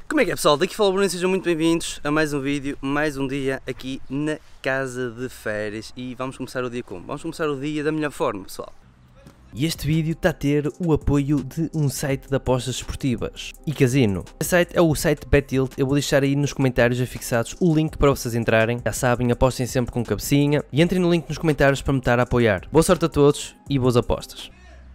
Como é que é, pessoal? Daqui fala o Bruno e sejam muito bem-vindos a mais um vídeo, mais um dia aqui na casa de férias. E vamos começar o dia como? Vamos começar o dia da melhor forma, pessoal. E este vídeo está a ter o apoio de um site de apostas esportivas e casino. Esse site é o site BetTilt. Eu vou deixar aí nos comentários afixados o link para vocês entrarem. Já sabem, apostem sempre com cabecinha e entrem no link nos comentários para me estar a apoiar. Boa sorte a todos e boas apostas.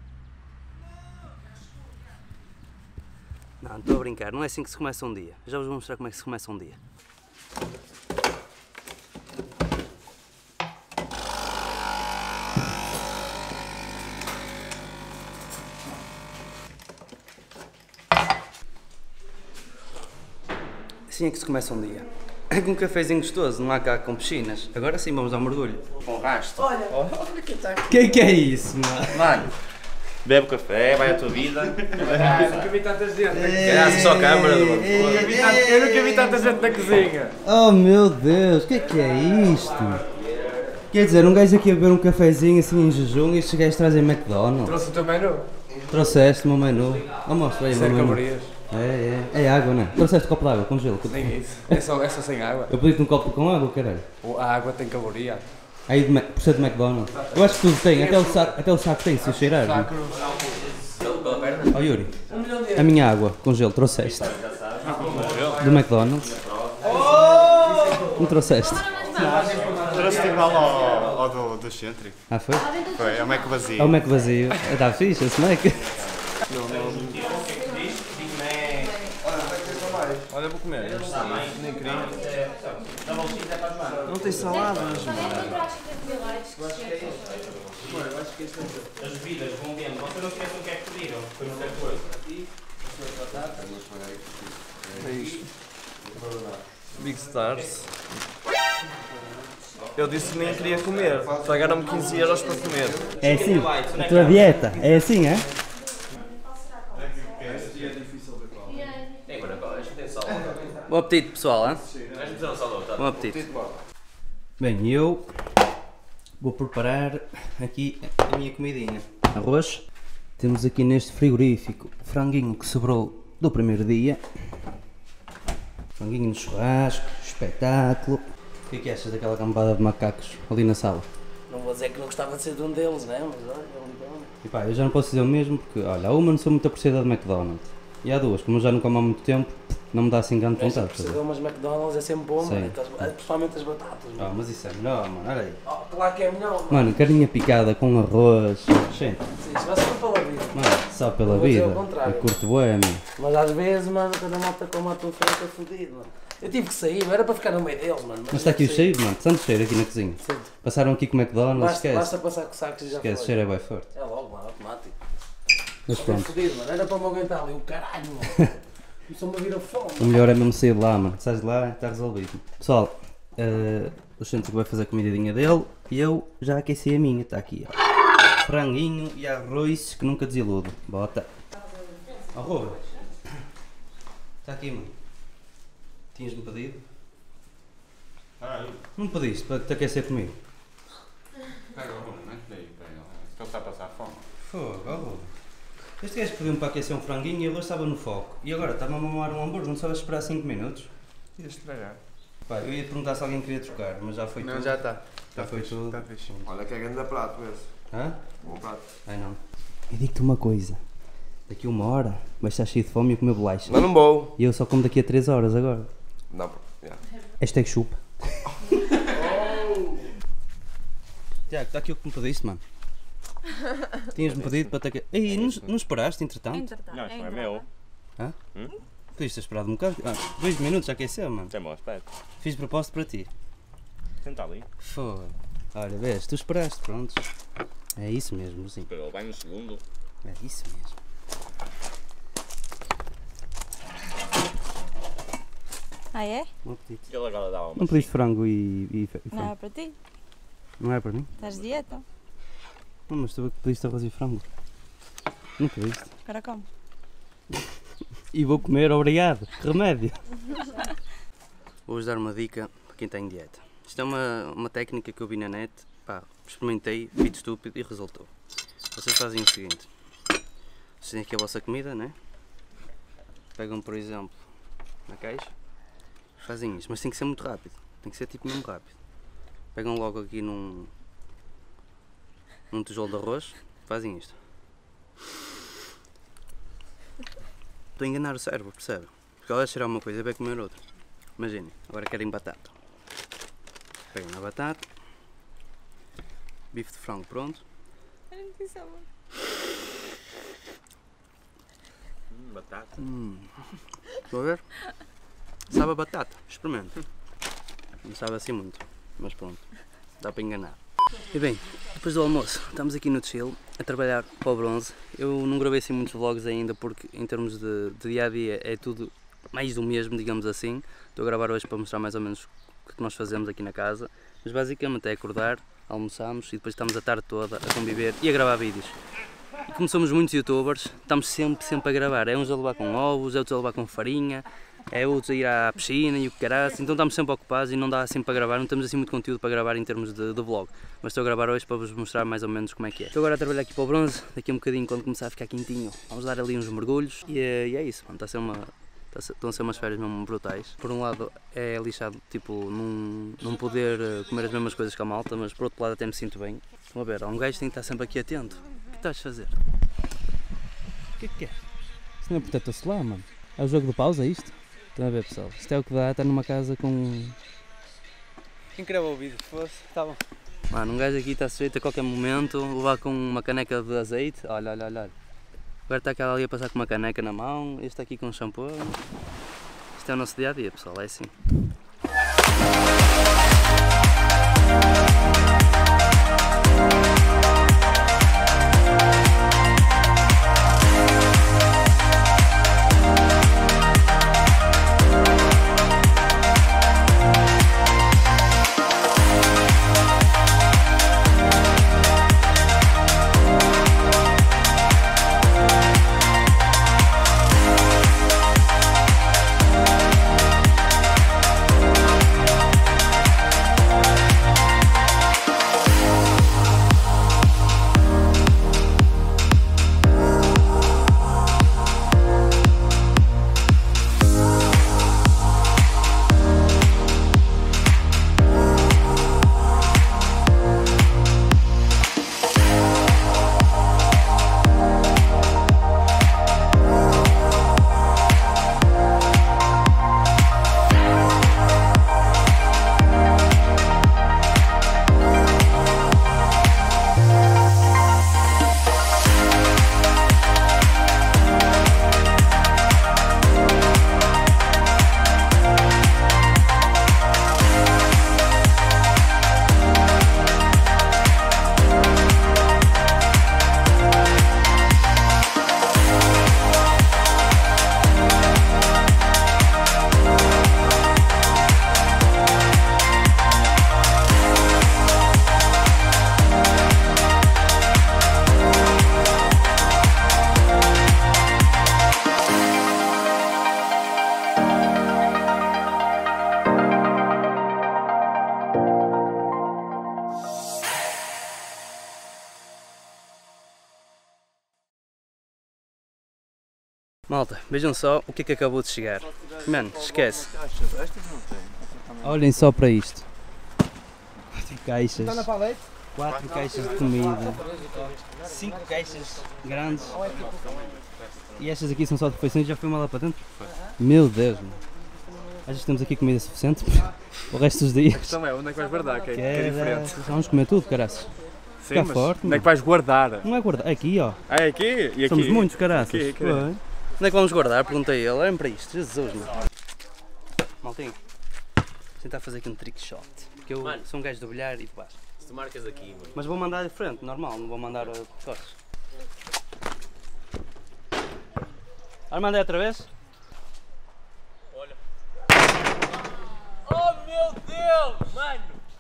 Não estou a brincar, não é assim que se começa um dia. Já vos vou mostrar como é que se começa um dia. Assim é que se começa um dia. É com um cafezinho gostoso, não há cá com piscinas. Agora sim vamos ao mergulho. Com rasto. Olha que está aqui. Que é isso, mano? Mano, bebe o café, vai à tua vida. Eu nunca vi tanta gente na cozinha. Graças só a câmara. Eu nunca vi tanta gente na cozinha. Oh meu Deus, que é isto? Quer dizer, um gajo aqui a beber um cafezinho assim em jejum e estes gajos trazem McDonald's. Trouxe o teu menu. Trouxeste o meu menu. Oh, mostra aí o meu Sem menu. calorias. É água, não é? Trouxeste um copo de água com gelo. Nem isso. É só sem água. Eu pedi-te um copo com água, caralho. A água tem caloria. Aí por ser de McDonald's. Eu acho que tudo tem, até o saco tem, se eu cheirar. Saco. Ó Yuri, a minha água com gelo trouxeste. Do McDonald's. Não trouxeste? Trouxe igual ao do Centric. Ah, foi? Foi, é o Mac vazio. É o Mac vazio. Está fixe esse Mac? Olha, vou comer. Nem queria. Não tem saladas, mano. As bebidas vão vendo. Vocês não esqueçam o que é que pediram. Foi muita coisa. É isto. Big Stars. Eu disse que nem queria comer. Pagaram-me 15 euros para comer. É assim? A tua dieta? É assim, é? Bom apetite, pessoal, hein? Bom apetite. Bem, eu vou preparar aqui a minha comidinha. Arroz. Temos aqui neste frigorífico franguinho que sobrou do primeiro dia. Franguinho no churrasco, espetáculo. O que é que achas daquela cambada de macacos ali na sala? Não vou dizer que não gostava de ser de um deles, né? Mas olha, é um bom. E pá, eu já não posso dizer o mesmo porque, olha, há uma não sou muito apreciada de McDonald's. E há duas, como eu já não como há muito tempo, não me dá assim grande vontade. Precisa umas McDonald's é sempre bom, Sim. mano. Principalmente as batatas. Ah, mas isso é melhor, mano, olha aí. Oh, claro que é melhor, mano. Mano, carninha picada com arroz, gente, Sim, isso vai ser pela vida. mano, só pela Eu vou dizer vida, o contrário. eu curto bué, meu. Mas às vezes, mano, quando a malta come a tua frente é fodido, mano. Eu tive que sair, não era para ficar no meio deles, mano. Mas está aqui o cheiro, mano, tanto cheiro aqui na cozinha. Sim. Passaram aqui com o McDonald's, Basta esquece. passar com sacos e já Esquece, o foi. cheiro é bem forte. É logo, mano, automático. Mas É pronto, fodido, mano. Era para me aguentar ali, o caralho, mano. Começou-me a vir a fome. o melhor é mesmo sair de lá, mano, sais de lá, está resolvido. Pessoal, o Centro vai fazer a comidinha dele e eu já aqueci a minha, está aqui, ó. Franguinho e arroz que nunca desiludo. Bota. Ó, Ruben. Está aqui, mano. Tinhas-me pedido? Não me pediste para te aquecer comigo? Pega o rumo, não é? Pega. Ele está a passar fome. Fogo, ó, Ruben. Este gajo pediu-me para aquecer um franguinho e ele estava no foco. E agora está-me a mamar um hambúrguer, não sabes esperar 5 minutos? Ia estragar. Pá, eu ia te perguntar se alguém queria trocar, mas já foi tudo. Não, já está. Já foi tudo. Está fixe. Olha que é grande prato esse. Hã? Bom prato. Ai não. Eu digo-te uma coisa. Daqui a 1 hora vais estar cheio de fome e a comer bolacha. Mas não vou. E eu só como daqui a 3 horas agora. Não, yeah. Hashtag chupa. Tiago, está aqui o que me pediste, mano. Tinhas-me pedido para te aquecer. Ei, não esperaste entretanto? Entretanto, Não, isto não é meu. Hã? Podias ter esperado um bocado. 2 minutos já aqueceu, mano. Tem bom aspecto. Fiz propósito para ti. Senta ali. Foda. Olha, vês, tu esperaste, pronto. É isso mesmo, sim. Ele vai no segundo. É isso mesmo. Ah, é? Bom apetite. Ele agora dá uma. Não pediste frango e Não frango? é para ti? Não é para mim? Estás de dieta? Não, mas tu pediste arroz e frango. Não pediste. Agora como? E vou comer, obrigado. Que remédio. Vou-vos dar uma dica para quem está em dieta. Isto é uma técnica que eu vi na net, pá, experimentei, fui estúpido e resultou. Vocês fazem o seguinte: vocês têm aqui a vossa comida, né? Pegam, por exemplo, na caixa, fazem isto, mas tem que ser muito rápido, tem que ser tipo mesmo rápido. Pegam logo aqui num tijolo de arroz, fazem isto. Estou a enganar o cérebro, percebe? Porque ela vai cheirar uma coisa e vai comer outra. Imaginem, agora querem batata. Pegam na batata, bife de frango pronto. Batata. Estão a ver? Sabe a batata, experimenta. Não sabe assim muito, mas pronto, dá para enganar. E bem, depois do almoço, estamos aqui no chill, a trabalhar para o bronze. Eu não gravei assim muitos vlogs ainda porque em termos de dia a dia é tudo mais do mesmo, digamos assim. Estou a gravar hoje para mostrar mais ou menos o que nós fazemos aqui na casa. Mas basicamente é acordar, almoçamos e depois estamos a tarde toda a conviver e a gravar vídeos. E como somos muitos youtubers, estamos sempre a gravar. É uns a levar com ovos, é outros a levar com farinha, é outros a ir à piscina e o que caraças. Então estamos sempre ocupados e não dá assim para gravar, não temos assim muito conteúdo para gravar em termos de vlog. Mas estou a gravar hoje para vos mostrar mais ou menos como é que é. Estou agora a trabalhar aqui para o bronze, daqui a um bocadinho quando começar a ficar quentinho, vamos dar ali uns mergulhos e é isso, mano, estão a ser umas férias mesmo brutais. Por um lado é lixado, tipo, não poder comer as mesmas coisas que a malta, mas por outro lado até me sinto bem. Estão a ver, há um gajo que tem que estar sempre aqui atento. O que estás a fazer? O que é? Isto não é protetor solar, mano. É o jogo de pausa, é isto? Estão a ver, pessoal? Isto é o que dá, está numa casa com... Quem gravou o vídeo? Fosse, está bom. Mano, um gajo aqui está sujeito a qualquer momento, levar com uma caneca de azeite. Olha. Agora está aquela ali a passar com uma caneca na mão, este aqui com um shampoo. Isto é o nosso dia a dia, pessoal, é assim. Malta, vejam só o que acabou de chegar. Mano, esquece. Olhem só para isto. 4 caixas. 4 caixas de comida. 5 caixas grandes. E estas aqui são só de refeições. Já foi uma lá para dentro? Meu Deus, mano. Achas que temos aqui comida suficiente para o resto dos dias? A questão é onde é que vais guardar, que é diferente. Vamos comer tudo, caraças. Sim, mas forte, onde é que vais guardar? Não é guardar, aqui ó. Ah, é aqui? E aqui? Somos muitos, caraças. Aqui. Onde é que vamos guardar? Perguntei a ele. Olhem para isto, Jesus, mano. Maltinho, vou tentar fazer aqui um trick shot. Porque eu sou um gajo de olhar e de baixo. Se tu marcas aqui, mano. Mas vou mandar de frente, normal, não vou mandar de costas. Agora mandei outra vez? Olha. Oh meu Deus! Mano!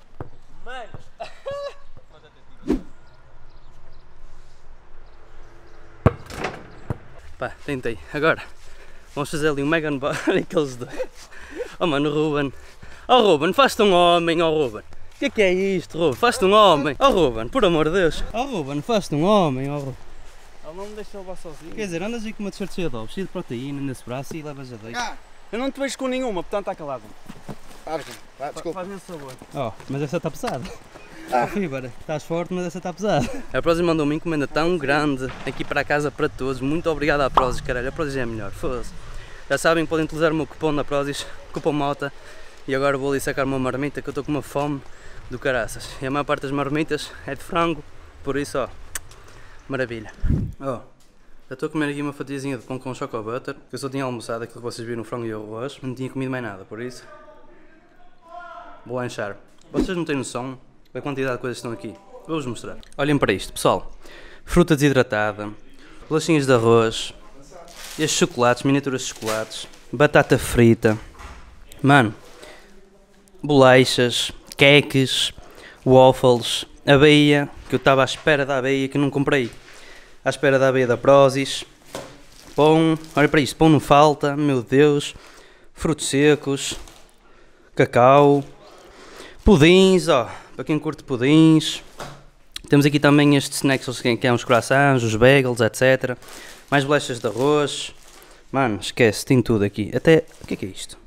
Pá, tentei. Agora, vamos fazer ali um mega unboxing aqueles dois. Oh mano, Ruben. Oh Ruben, faz-te um homem, oh Ruben. O que é isto, Ruben? Faz-te um homem. Oh Ruben, por amor de Deus. Oh Ruben, faz-te um homem, oh Ruben. Ele não me deixa levar sozinho. Quer dizer, andas aí com uma t-shirt cheia de ovos, cheia de proteína nesse braço e levas a dois. Eu não te vejo com nenhuma, portanto está calado. Desculpa. Faz-me esse favor. Oh, mas essa está pesada. Fibra, estás forte, mas essa está pesada. A Prozis mandou uma encomenda tão grande aqui para a casa para todos. Muito obrigado à Prozis, caralho. A Prozis é a melhor, foda-se. Já sabem, podem utilizar o meu cupom na Prozis, cupom MOTA. E agora vou ali sacar uma marmita que eu estou com uma fome do caraças. E a maior parte das marmitas é de frango, por isso, ó, maravilha. Ó, já estou a comer aqui uma fatiazinha de pão com choco butter. Eu só tinha almoçado aquilo que vocês viram, frango e arroz. Não tinha comido mais nada, por isso vou lanchar. Vocês não têm noção da quantidade de coisas que estão aqui. Vou-vos mostrar. Olhem para isto, pessoal. Fruta desidratada, bolachinhas de arroz, estes chocolates, miniaturas de chocolates, batata frita, mano, bolachas, queques, waffles, aveia, que eu estava à espera da aveia que não comprei. À espera da aveia da Prozis. Pão, olha para isto, pão não falta, meu Deus. Frutos secos, cacau, pudins, ó, para quem curte pudins. Temos aqui também estes snacks, que é uns croissants, os bagels, etc. Mais bolachas de arroz. Mano, esquece, tem tudo aqui. Até, o que é isto?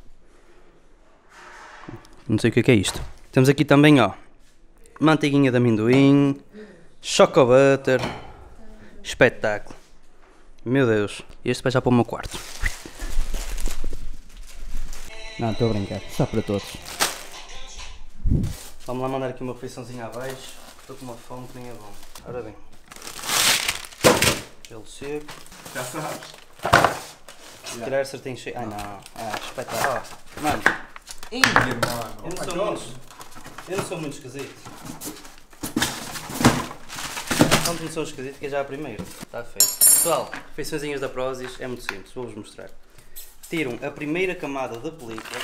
Não sei o que é isto. Temos aqui também, ó, manteiguinha de amendoim, choco butter. Espetáculo. Meu Deus. Este vai já para o meu quarto. Não, estou a brincar. Só para todos. Vamos lá mandar aqui uma refeiçãozinha abaixo. Estou com uma fome que nem é bom. Ora bem. Gelo seco. Já sabes. Se calhar certinho cheio. Ah não. Espetáculo. Mano. Eu não sou muito esquisito. Não sou esquisito que é já a primeira. Está feito. Pessoal, refeiçõezinhas da Prozis é muito simples. Vou-vos mostrar. Tiram a primeira camada da película.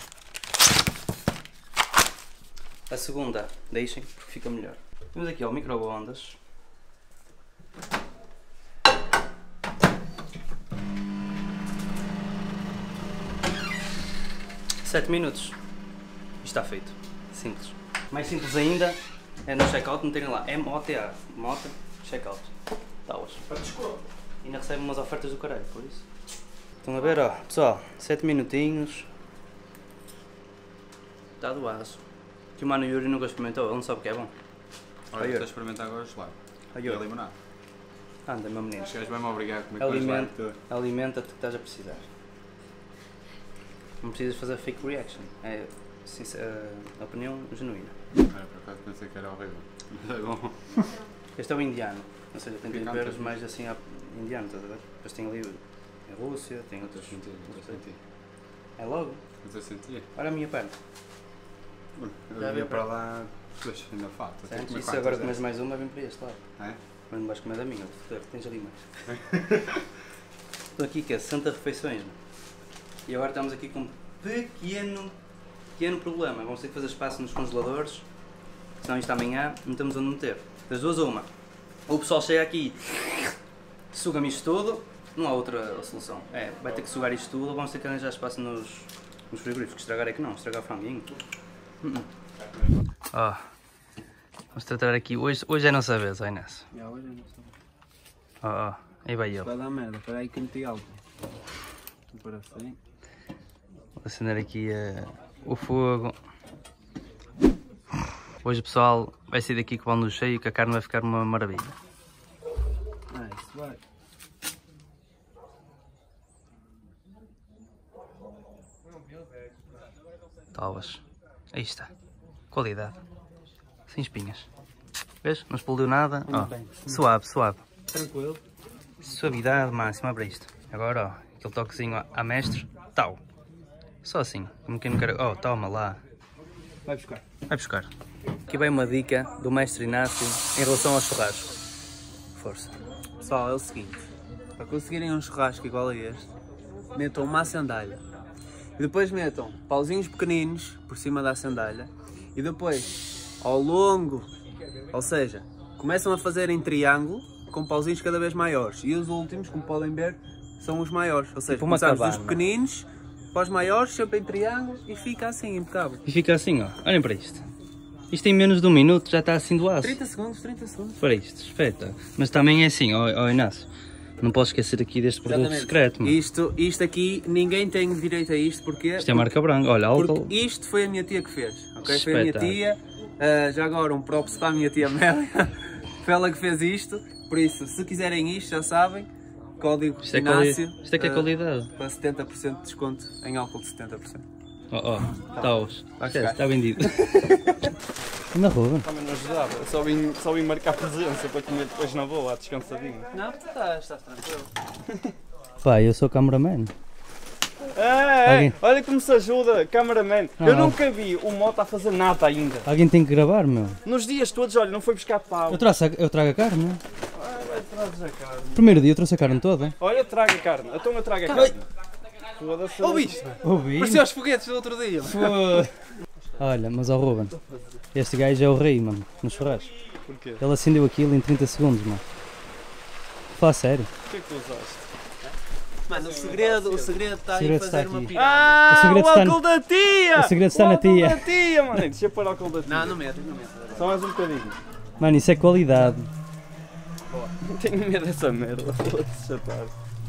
A segunda deixem porque fica melhor. Temos aqui ó, micro-ondas. Sete minutos. Isto está feito. Simples. Mais simples ainda é no checkout meterem lá MOTA. Mota checkout. Talas. Ainda recebem umas ofertas do caralho, por isso. Estão a ver, ó. Pessoal, 7 minutinhos. Está do aço. Que o mano Yuri nunca experimentou, ele não sabe o que é bom. Olha, estou a experimentar agora o gelado. E a limonada. Anda, meu menino. Os gajos vai-me obrigar a comer com gelado todo. Alimenta-te que estás a precisar. Não precisas fazer fake reaction. É opinião genuína. Por acaso pensei que era horrível. Mas é bom. Este é o indiano. Ou seja, tem Picante, temperos assim. mais assim indiano, estás a ver? Depois tem ali a Rússia, tem outros. Eu senti. É logo. Mas eu sentia. Olha a minha perna. Já Eu vi ia para lá, depois ainda falta. Tenho que Sentes? comer E se quantas agora é? comes mais uma, vem para este lado. É? Mas não vais comer da minha, tens ali mais. Estou aqui que é 60 refeições. E agora estamos aqui com um pequeno problema. Vamos ter que fazer espaço nos congeladores, senão isto amanhã não temos onde meter. Das duas a uma. Ou o pessoal chega aqui e suga-me isto tudo, não há outra solução. É, vai ter que sugar isto tudo ou vamos ter que arranjar espaço nos frigoríficos. Estragar é que não, estragar o franguinho. Ó, vamos tratar aqui, hoje é a nossa vez, ó Inês. Já, hoje eu não sei. Ó, aí vai ele. Vai dar merda, espera aí que meti algo. Por assim. Vou acender aqui o fogo. Hoje pessoal vai sair daqui com o pão cheio e que a carne vai ficar uma maravilha. Isso vai. Talvas. Aí está. Qualidade. Sem espinhas. Vês? Não explodiu nada. Ó, suave, suave. Tranquilo. Suavidade máxima para isto. Agora, ó, aquele toquezinho a mestre. Tal. Só assim. Como quem não quer. Ó, toma lá. Vai buscar. Vai buscar. Aqui vai uma dica do mestre Inácio em relação ao churrasco. Força. Pessoal, é o seguinte. Para conseguirem um churrasco igual a este, metam uma sandália. E depois metam pauzinhos pequeninos por cima da sandália. E depois, ao longo, ou seja, começam a fazer em triângulo com pauzinhos cada vez maiores. E os últimos, como podem ver, são os maiores. Ou seja, Tipo uma começamos cabana. dos pequeninos para os maiores, sempre em triângulo e fica assim, impecável. E fica assim, ó. Olhem para isto. Isto em menos de um minuto já está assim do aço. 30 segundos, 30 segundos. Para isto, espeta. Mas também é assim, ó Inácio. Não posso esquecer aqui deste produto Exatamente. secreto, mano. Isto aqui, ninguém tem direito a isto, porque... Isto é marca branca, olha, álcool. Porque isto foi a minha tia que fez, ok? Foi a minha tia, já agora um props para a minha tia Amélia, foi ela que fez isto, por isso, se quiserem isto, já sabem, código Isto é, Inácio, isto é que é qualidade. para 70% de desconto em álcool de 70%. Está vendido. Na rua. Também não ajudava, eu só vim marcar presença para comer depois na boa, descansadinho. Não, estás tranquilo. Pá, eu sou cameraman. É, olha como se ajuda, cameraman. Não, Eu não. nunca vi o Mota a fazer nada ainda. Alguém tem que gravar, meu. Nos dias todos, olha, não foi buscar pau. Eu trago a carne, não? Vai, trazes a carne. Primeiro dia eu trouxe a carne toda. Olha, traga a carne, então eu trago a carne. Foda-se. Ouviste? Ouvi. Parecia os foguetes do outro dia. Olha, mas ao Ruben, este gajo é o rei, mano, no churrasco. Porquê? Ele acendeu aquilo em 30 segundos, mano. Fala sério. O que é que tu usaste? Mano, o segredo está O segredo em fazer está uma aqui. pirâmide. Ah, O segredo o está álcool da tia! O segredo está na tia. O álcool da tia, mano. Deixa eu pôr o álcool da tia. Não metas. Só mais um bocadinho. Mano, isso é qualidade. Não tenho medo dessa merda, foda-se, chatar.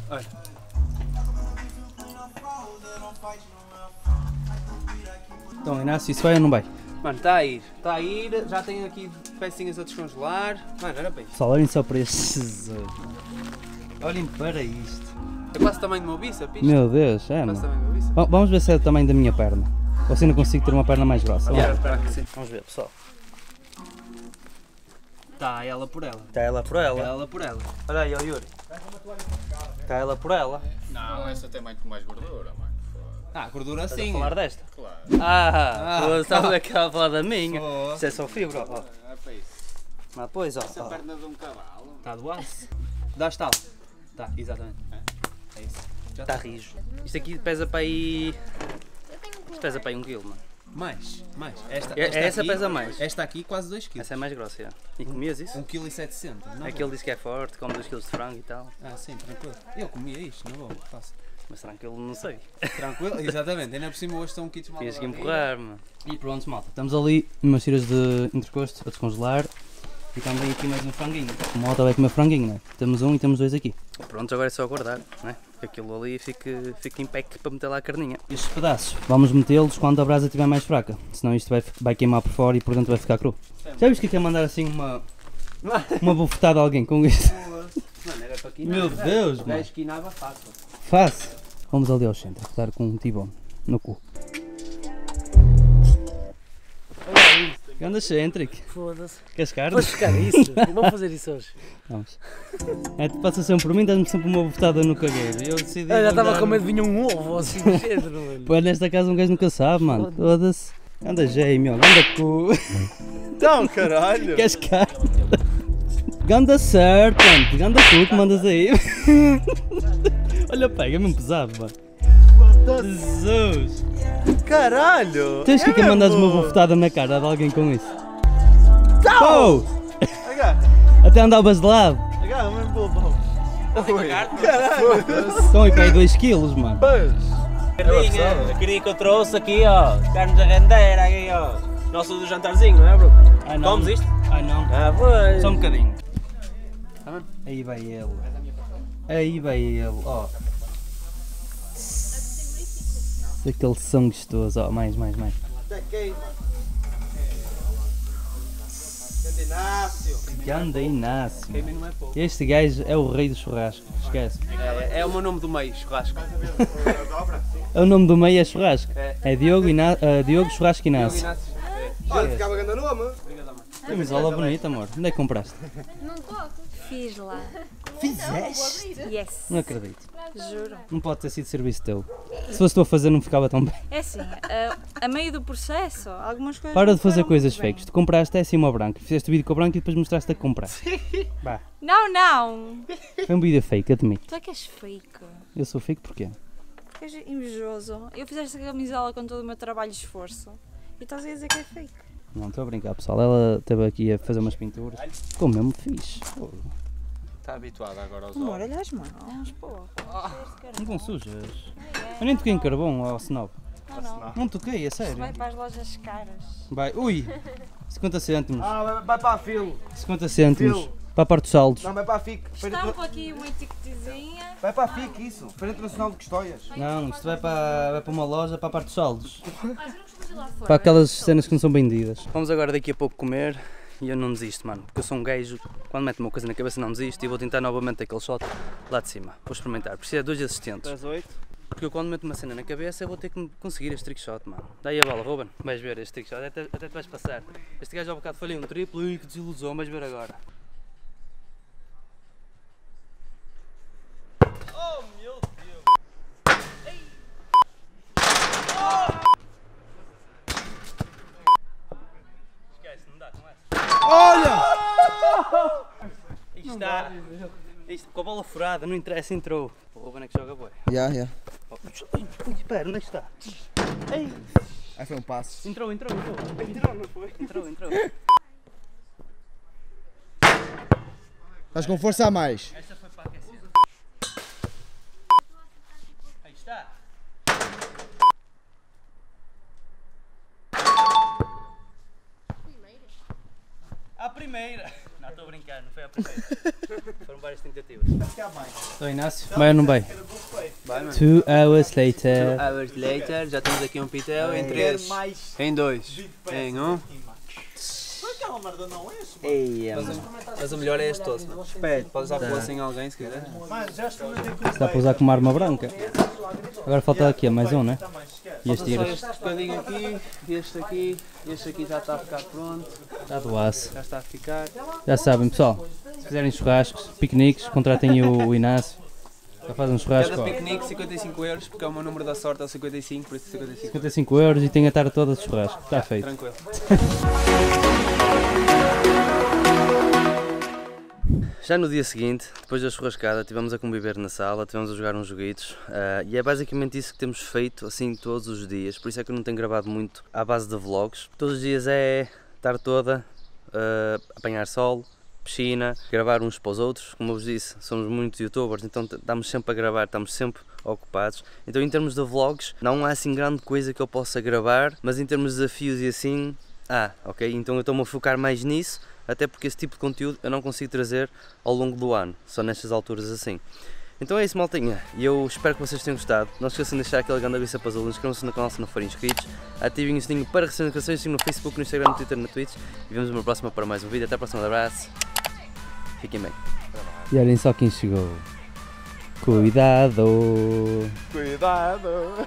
Então, Inácio, isso vai ou não vai? Mano, está a ir, já tenho aqui pecinhas a descongelar. Mano, era bem. Pessoal, olhem só para este Jesus. Olhem para isto. É quase o tamanho do meu bíceps, isto? Meu Deus, é, Quase o mano. tamanho do meu bíceps. Vamos ver se é do tamanho da minha perna. Ou se eu não consigo ter uma perna mais grossa. Yeah, espera que sim. Vamos ver, pessoal. Está ela por ela. Está ela por ela. Ela por ela. Olha aí, ó Yuri. Está ela por ela. Não, essa tem muito mais gordura, mano. Ah, gordura Estás a sim. falar desta? Claro. Estava aquela a falar da minha. Oh. Isto é só fibra, ó. É para isso. Mas pois, ó. Essa perna de um cavalo. Está do aço. Dá estalo. Tá, exatamente. É isso. Já Está rijo. Isto aqui pesa para aí... Isto pesa para aí 1 kg, mano. Mais. Essa aqui, pesa mais. Esta aqui quase 2 kg. Essa é mais grossa, já. E comias isso? 1,7 kg. É que ele disse que é forte, come 2 kg de frango e tal. Ah, sim, tranquilo. Eu comia isto, não vou, fácil. Mas tranquilo, não sei. Tranquilo, exatamente. Ainda por cima hoje estão kits mal. Tinhas que empurrar, mano. E pronto, malta. Estamos ali umas tiras de intercosto a descongelar. E também aqui mais um franguinho. O malta vai comer franguinho, né? Temos um e temos 2 aqui. Pronto, agora é só aguardar, né? Que aquilo ali fique em pack para meter lá a carninha. Estes pedaços, vamos metê-los quando a brasa estiver mais fraca. Senão isto vai queimar por fora e por dentro vai ficar cru. Já viste que é mandar assim uma bufetada a alguém com isto? Mano, era para aqui. Meu Deus, O mano. gajo esquinava fácil. Fácil. Vamos ali ao centro, dar com um tibone no cu. Ganda Centric. Foda-se. Queres carne? Vamos buscar isso. Vamos fazer isso hoje. Vamos. É, tu passa sempre por mim, dás-me sempre uma bufetada no cagueiro. E eu decidi. Eu já estava mandar- com medo de vir um ovo assim do género, mano. Pô, nesta casa um gajo nunca sabe, mano. Foda-se. Anda gêmeo, ganda cu. Então, caralho. Queres carne? Ganda serpent, ganda cu que mandas aí. Olha, pega, é mesmo pesado, mano. Jesus. Caralho. Tens que mandares uma bufetada na cara de alguém com isso. Oh! Agarra, Até andavas de lado. agarra, mesmo bobo. Estão aí para aí 2 kg, mano. A queria que eu trouxe aqui, ó. Carne da rendeira, aqui, ó. Nosso do jantarzinho, não é, bro? Ai não. Comes isto? Ai não. Ah, pois. Só um bocadinho. Aí vai ele. Aí vai ele, ó. Aquele som gostoso, ó. Mais. Ganda Inácio. Queimem não é pouco. Este gajo é o rei do churrasco. Esquece. É o meu nome do meio, churrasco. É o nome do meio é churrasco. É Diogo, Diogo Churrasco Inácio. Olha, ficava grande nome. Camisola bonita, amor. Onde é que compraste? Fiz lá. Fizeste? Yes. Não acredito. Juro. Não pode ter sido serviço teu. Se fosse tu a fazer não ficava tão bem. É assim, a meio do processo, algumas coisas. Para não de fazer foram coisas muito bem. fakes. Tu compraste essa e uma branca. Fizeste o vídeo com a branca e depois mostraste a comprar. Bah, Não. foi um vídeo fake, admito. Tu é que és fake. Eu sou fake porquê? És invejoso. Eu fiz esta camisola com todo o meu trabalho e esforço. E estás a dizer que é fake. Não, estou a brincar, pessoal. Ela esteve aqui a fazer umas pinturas. Ficou mesmo fixe. Pô, Está habituada agora aos Amor, ovos. olha as mãos, pô. não vão sujas. Eu nem toquei em carvão, ó snob. Não. Não toquei, é sério. Vai para as lojas caras. Vai, ui! 50 cêntimos. Ah, vai para a fila. 50 cêntimos. Para a parte dos saldos. Não, vai para a FIC. Estampo aqui uma etiquetezinha. Vai para a FIC isso. Feira Internacional de Custóias. Não, isto vai para uma loja, para a parte dos saldos. Ah, você não costuma ir lá fora. Para aquelas cenas que não são vendidas. Vamos agora daqui a pouco comer e eu não desisto, mano. Porque eu sou um gajo, quando meto uma coisa na cabeça não desisto e vou tentar novamente aquele shot lá de cima. Vou experimentar. Precisa de 2 assistentes. Das 8. Porque eu quando meto uma cena na cabeça eu vou ter que conseguir este trickshot, mano. Daí a bola, Ruben. Vais ver este trickshot, até te vais passar. Este gajo há bocado falhei um triplo e que desilusão, vais ver agora. Oh meu Deus! Ei. Oh. Esquece, não dá, não é? Olha! Isto está. Isto, com a bola furada, não interessa, entrou. O Ruben é que joga boi. Já. Espera, onde é que está? Ei. Aí foi um passo. Entrou, não foi? Entrou. Estás com força a mais. Esta foi para aquecer. Aí está. A primeira. Não, estou a brincar, não foi a primeira. Foram várias tentativas. Estou Inácio. Vai ou não vai? Vai, mano. 2 hours later. 2 hours later, já temos aqui um pitel em 3, em 2, em 1. Ei, Mas o melhor é este tosse, mano. Espera, podes dar pula sem alguém se quiser. dá para usar com uma arma branca. Agora falta aqui mais um, né? E este Só tiras. este bocadinho aqui, este aqui já está a ficar pronto, Está do aço. já está a ficar. Já sabem, pessoal. Se quiserem churrascos, piqueniques, contratem o Inácio. Já fazem um churrasco. Cada Ó, piquenique 55 euros, porque é o meu número da sorte, é o 55, por isso 55. 55 euros e tem a tarde toda de churrasco. Está feito. Tranquilo. Já no dia seguinte, depois da churrascada, estivemos a conviver na sala, estivemos a jogar uns joguitos e é basicamente isso que temos feito assim todos os dias, por isso é que eu não tenho gravado muito à base de vlogs. Todos os dias é estar toda, apanhar sol, piscina, gravar uns para os outros, como eu vos disse, somos muitos youtubers, então estamos sempre a gravar, estamos sempre ocupados. Então em termos de vlogs, não há assim grande coisa que eu possa gravar, mas em termos de desafios e assim, ok, então eu estou-me a focar mais nisso. Até porque esse tipo de conteúdo eu não consigo trazer ao longo do ano, só nestas alturas assim. Então é isso, maltinha, e eu espero que vocês tenham gostado. Não se esqueçam de deixar aquele grande aviso para azul, inscrevam-se no canal se não forem inscritos, ativem o sininho para receber notificações no Facebook, no Instagram, no Twitter, no Twitch, e vemos uma próxima para mais um vídeo. Até a próxima, abraço, fiquem bem. E olhem só quem chegou. Cuidado! Cuidado!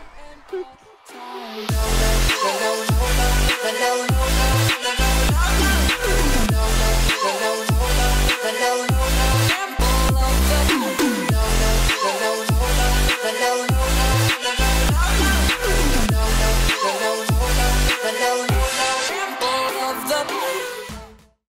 The